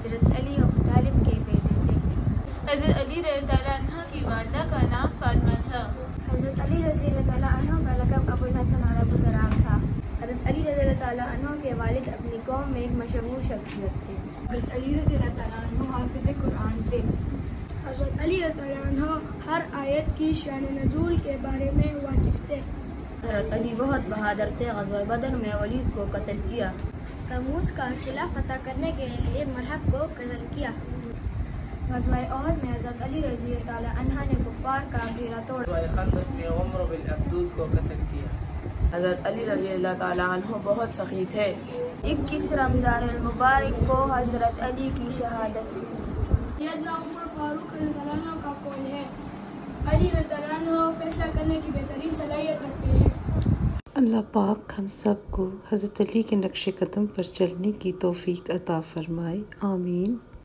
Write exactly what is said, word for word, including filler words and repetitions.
حضرت علی ابو طالب کے بیٹے تھے۔ حضرت علی رضی اللہ عنہ کی والدہ کا نام فاطمہ تھا۔ حضرت علی رضی اللہ عنہ کا لقب ابو الحسن اور ابو تراب تھا۔ حضرت علی رضی اللہ عنہ کے والد اپنی قوم میں ایک مشہور شخصیت تھے۔ حضرت علی رضی اللہ عنہ حافظ قرآن تھے۔ حضرت علی رضی اللہ عنہ ہر آیت کی شان نزول کے بارے میں واقف تھے۔ حضرت علی بہت بہادر تھے۔ غزوہ بدر میں ولید کو قتل کیا۔ تموز کا قلعہ فتح کرنے کے لیے مرحب کو قتل کیا۔ غزوہ احد میں حضرت علی رضی اللہ عنہ نے کفار کا گھیرا توڑا۔ غزوہ خندق میں عمر بن ابدود کو قتل کیا۔ حضرت علی رضی اللہ تعالیٰ عنہ بہت سخی تھے۔ اکیس رمضان المبارک کو حضرت علی کی شہادت ہوئی۔ سیدنا عمر فاروق رضی اللہ عنہ کا قول ہے، علی رضی اللہ عنہ فیصلہ کرنے کی بہترین صلاحیت رکھتے ہیں۔ اللہ پاک ہم سب کو حضرت علی کے نقش قدم پر چلنے کی توفیق عطا فرمائے، آمین۔